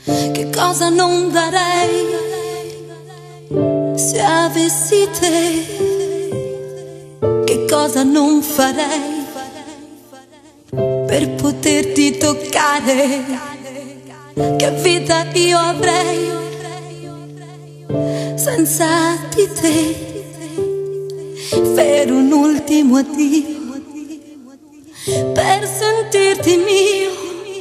Che cosa non darei se avessi te? Che cosa non farei per poterti toccare? Che vita io avrei senza di te? Per un ultimo addio, per sentirti mio.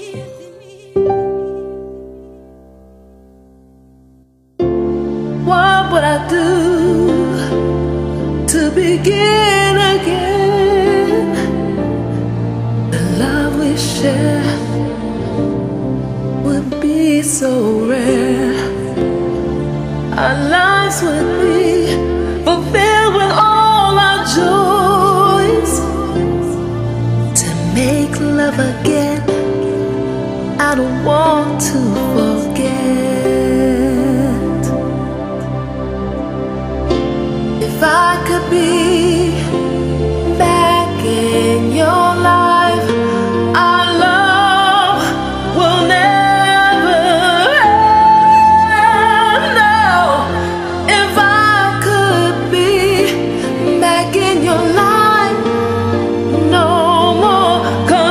What would I do to begin again? The love we share would be so rare. Our lives would be fulfilled with all our joys. To make love again, I don't want to forget. If I could be back in your life, our love will never end. No, if I could be back in your life, no more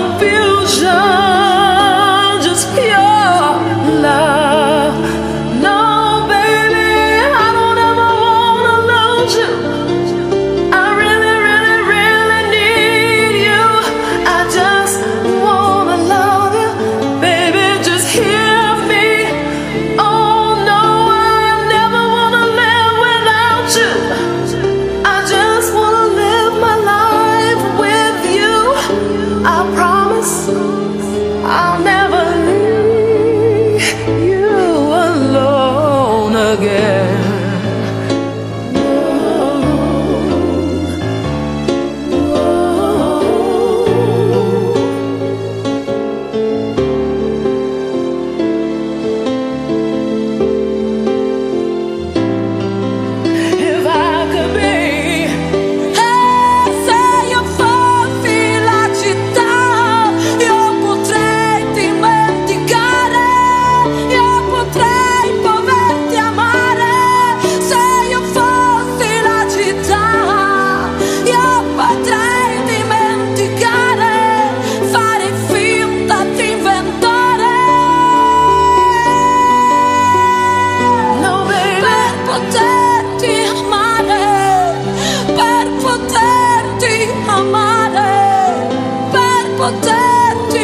confusion, just pure love. No, baby, I don't ever wanna lose you. I really, really, really need you. I just wanna love you, baby, just hear me. Oh no, I never wanna live without you. I just wanna live my life with you. I promise I'll never leave you alone again. If I could be Se io fossi la città, io potrei dimenticare, io potrei poterti amare. Se io fossi la città, io potrei dimenticare, fare finta di inventare. no, baby. Per poterti amare, per poterti amare, per poterti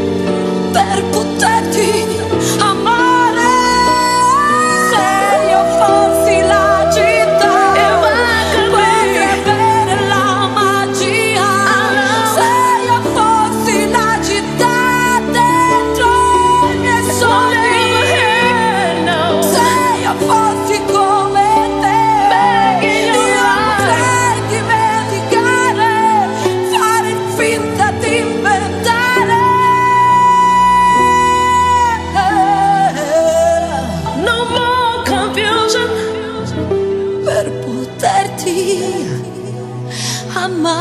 amare. Se io fossi la città, potrei avere la magia. Se io fossi la città dentro i miei sogni, se io fossi come te, io potrei dimenticare, fare finta di inventare. No more confusion. Per poterti amare.